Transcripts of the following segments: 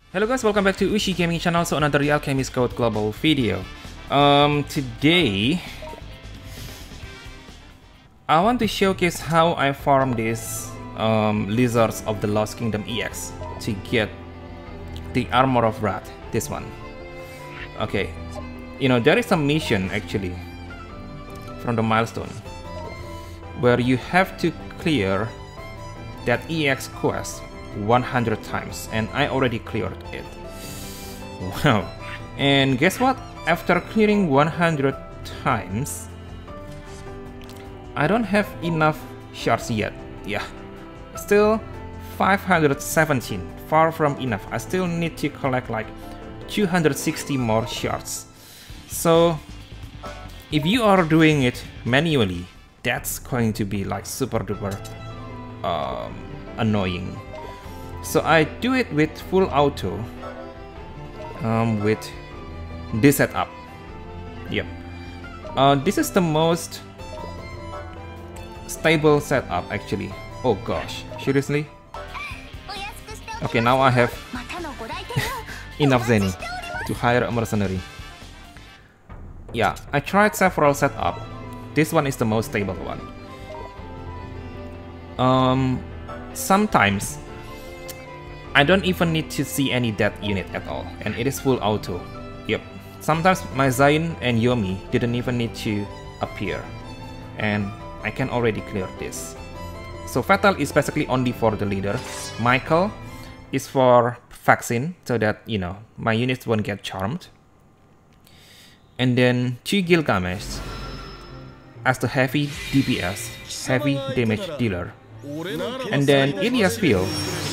Hello guys, welcome back to Ushi Gaming Channel. So another ALCHEMIST CODE global video. Today I want to showcase how I farm these Lizards of the Lost Kingdom EX to get the Armor of Wrath. This one. Okay, you know there is a mission actually from the milestone where you have to clear that EX quest 100 times, and I already cleared it. Wow. And guess what? After clearing 100 times, I don't have enough shards yet. Yeah, still 517, far from enough. I still need to collect like 260 more shards. So if you are doing it manually, that's going to be like super duper annoying. So I do it with full auto with this setup. Yep. This is the most stable setup actually. Oh gosh, seriously? Okay, now I have enough Zenny to hire a mercenary. Yeah, I tried several setups. This one is the most stable one. Sometimes I don't even need to see any death unit at all, and it is full auto. Yep. Sometimes my Zain and Yomi didn't even need to appear, and I can already clear this. So Fatal is basically only for the leader. Michael is for vaccine, so that you know my units won't get charmed. And then Gilgamesh as the heavy DPS, heavy damage dealer. And then Iliasville.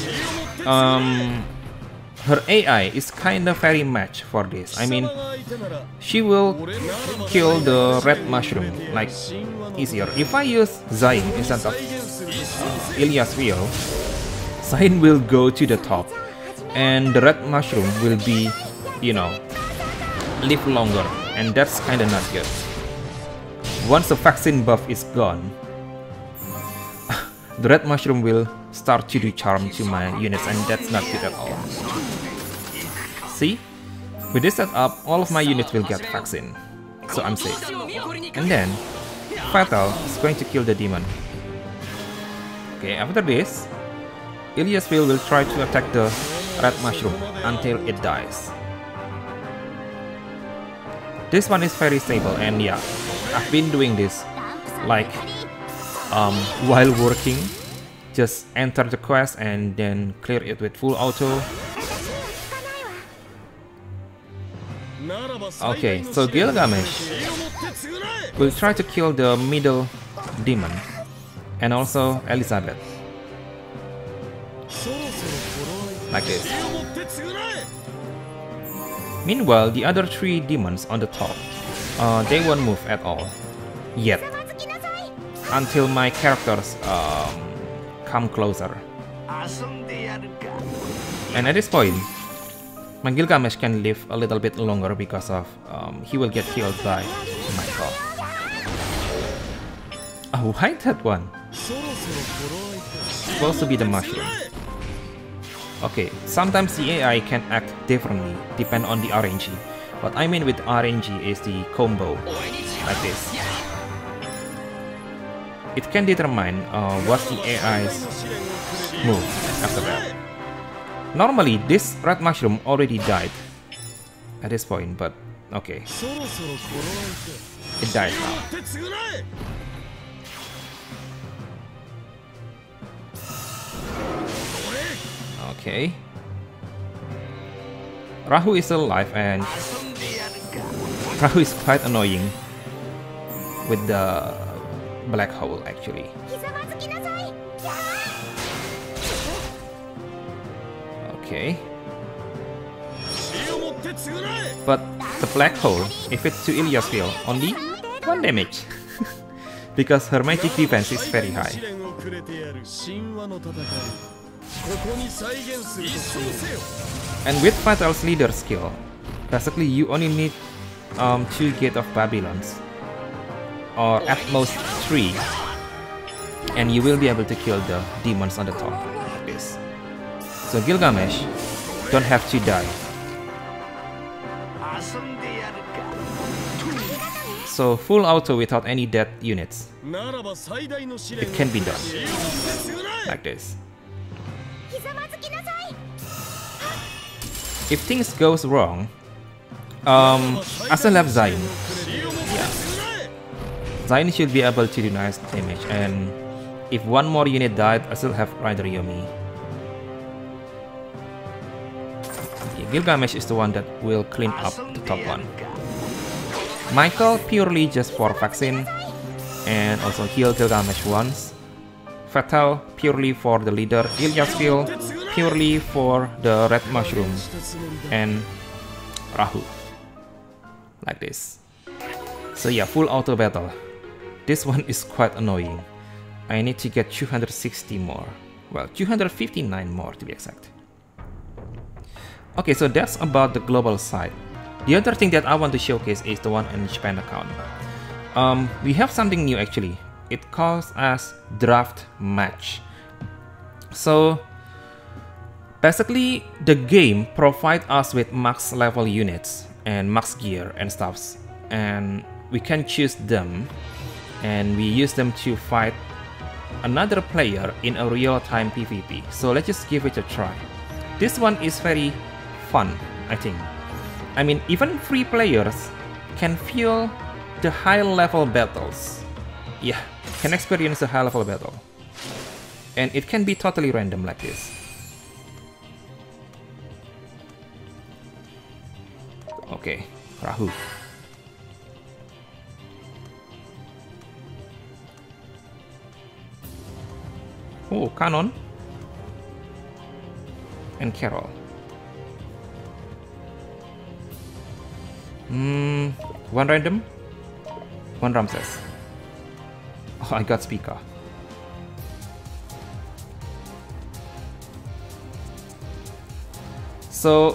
Her AI is kinda very matched for this. I mean, she will kill the red mushroom like easier. If I use Zain instead of Iliasville, Zain will go to the top, and the red mushroom will be, you know, live longer, and that's kinda not good. Once the vaccine buff is gone, the red mushroom will start to do charm to my units, and that's not good at all. See? With this setup, all of my units will get vaccine, so I'm safe. And then, Fatal is going to kill the demon. Okay, after this, Iliasville will try to attack the red mushroom until it dies. This one is very stable, and yeah, I've been doing this like while working. Just enter the quest and then clear it with full auto. Okay, so Gilgamesh will try to kill the middle demon and also Elizabeth. Like this. Meanwhile, the other three demons on the top, they won't move at all yet until my characters come closer. And at this point, my Gilgamesh can live a little bit longer because of he will get killed by Michael. Oh, why that one? Supposed to be the mushroom. Okay, sometimes the AI can act differently, depend on the RNG. What I mean with RNG is the combo, like this. It can determine what's the AI's move after that. Normally, this red mushroom already died at this point, but okay. It died now. Okay. Rahu is still alive, and Rahu is quite annoying with the black hole actually. Okay. But the black hole, if it's to Iliasville, only 1 damage. Because her magic defense is very high. And with Fatal's leader skill, basically you only need 2 Gate of Babylons, or at most 3, and you will be able to kill the demons on the top like this. So Gilgamesh don't have to die. So full auto without any dead units. It can be done. Like this. If things goes wrong, I still have Zain. Yeah. Zain should be able to do nice damage, and if one more unit died, I still have Rider Yomi. Yeah, Gilgamesh is the one that will clean up the top one. Michael purely just for vaccine and also heal Gilgamesh once. Fatal purely for the leader. Ilyaskil purely for the red mushroom. And Rahu. Like this. So yeah, full auto battle. This one is quite annoying. I need to get 260 more. Well, 259 more to be exact. Okay, so that's about the global side. The other thing that I want to showcase is the one in Japan account. We have something new actually. It calls as draft match. So basically the game provides us with max level units and max gear and stuffs, and we can choose them and we use them to fight another player in a real-time PvP. So let's just give it a try. This one is very fun, I think. I mean, even free players can feel the high-level battles. Yeah, can experience the high-level battle. And it can be totally random like this. Okay, Rahu. Oh, Canon. And Carol. One random, one Ramses. Oh, I got speaker. So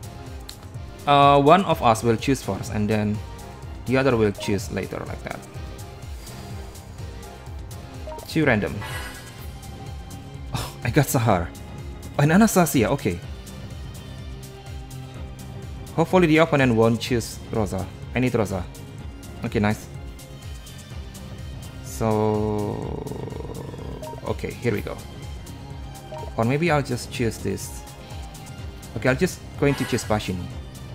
one of us will choose first and then the other will choose later, like that. Two random. Oh, I got Sahar. Oh, and Anastasia, okay. Hopefully the opponent won't choose Rosa. I need Rosa. Okay, nice. So... okay, here we go. Or maybe I'll just choose this. Okay, I'm just going to choose Bashini.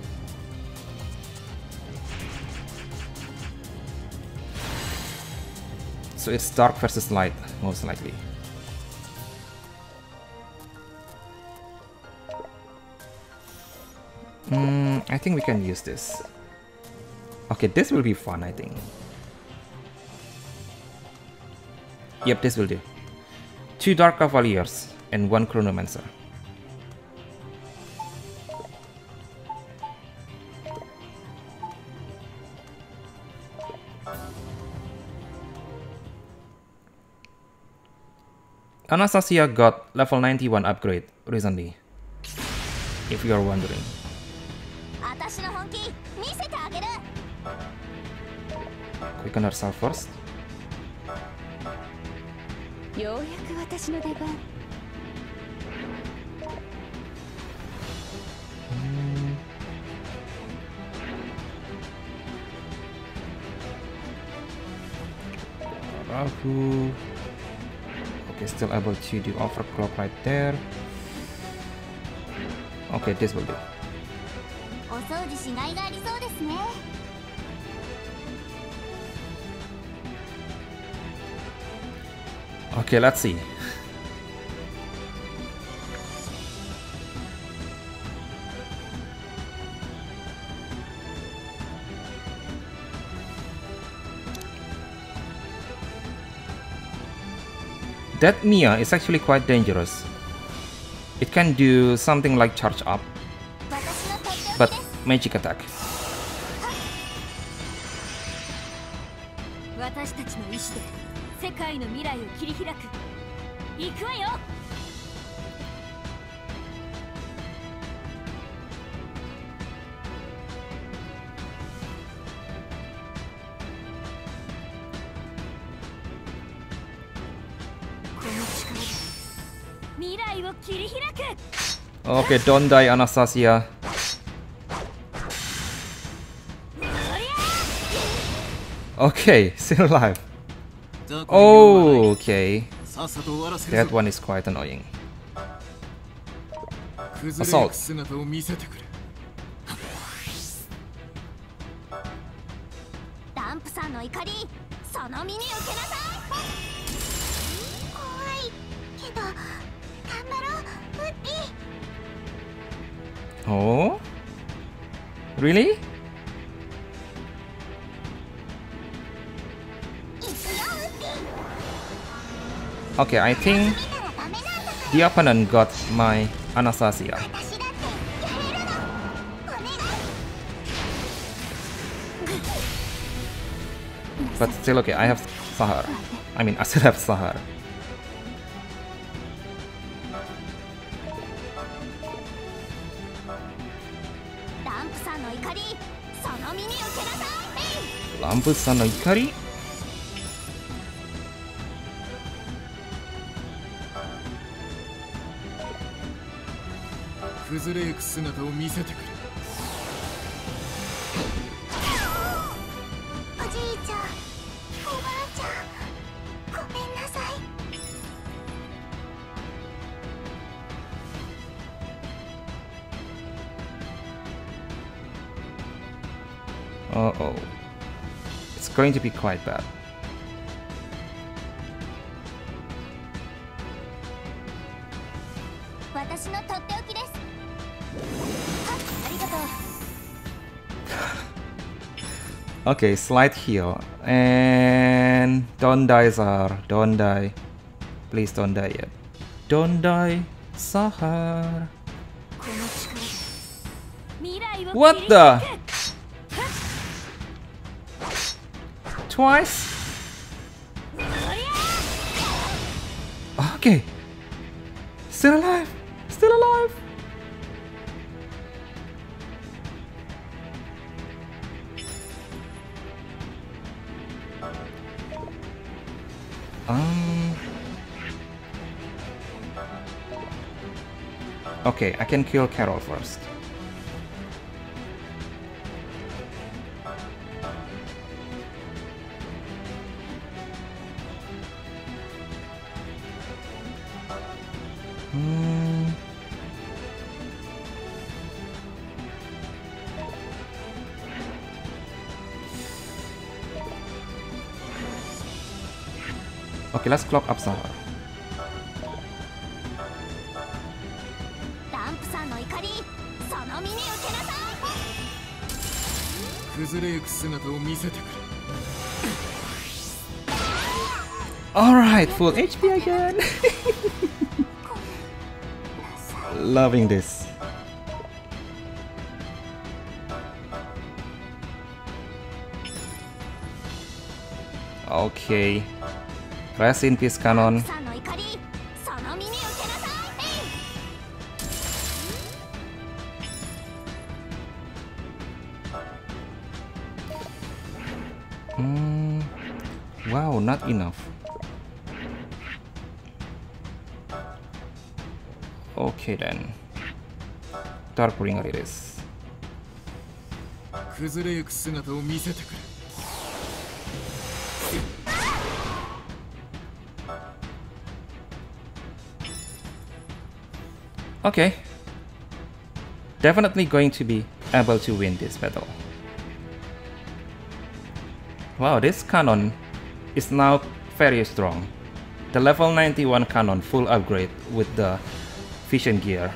So it's dark versus light, most likely. I think we can use this. Okay, this will be fun, I think. Yep, this will do. 2 Dark Cavaliers and 1 Chronomancer. Anastasia got level 91 upgrade recently, if you are wondering. Quicken herself first. Rahu. Okay, still able to do overclock right there. Okay, this will do. Okay, let's see. That Mia is actually quite dangerous. It can do something like charge up, but magic attack. Okay, don't die, Anastasia. Okay, still alive. Oh, okay. That one is quite annoying. Assault. Oh? Really? Okay, I think the opponent got my Anastasia. But still okay, I have Sahar. I mean, I still have Sahar. Lampu-san no Ikari? Uh-oh. It's going to be quite bad. Okay, slight heal. And don't die, Sahar. Don't die. Please don't die yet. Don't die, Sahar. What the? Twice? Okay. Still alive. Still alive. Okay, I can kill Carol first. Okay, let's clock up Sahar. Alright, full HP again! Loving this. Okay. Rest in peace, Canon. Wow, not enough. Okay then. Dark Bringer it is. Okay. Definitely going to be able to win this battle. Wow, this cannon is now very strong. The level 91 cannon full upgrade with the vision gear.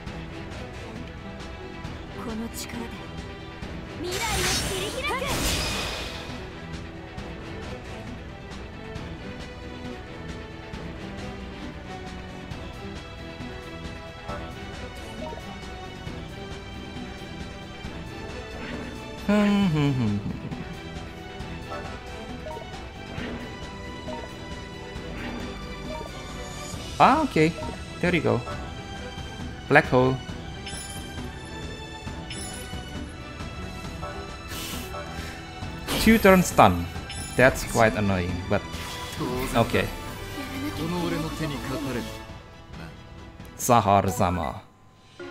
Ah, okay. There you go. Black hole. Two-turn stun. That's quite annoying, but okay. Sahar Zama.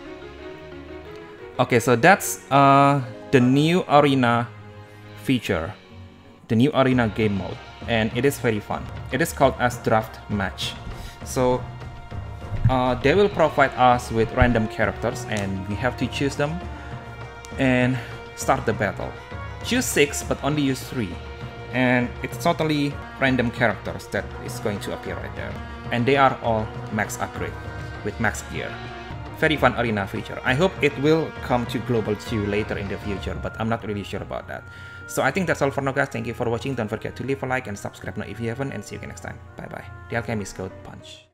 Okay, so that's the new arena feature, the new arena game mode, and it is very fun. It is called as draft match. So they will provide us with random characters and we have to choose them and start the battle. Choose 6 but only use 3, and it's totally random characters that is going to appear right there, and they are all max upgrade with max gear. Very fun arena feature. I hope it will come to global 2 later in the future, but I'm not really sure about that. So I think that's all for now, guys. Thank you for watching. Don't forget to leave a like and subscribe now if you haven't, and see you again next time. Bye bye. The Alchemist Code Punch.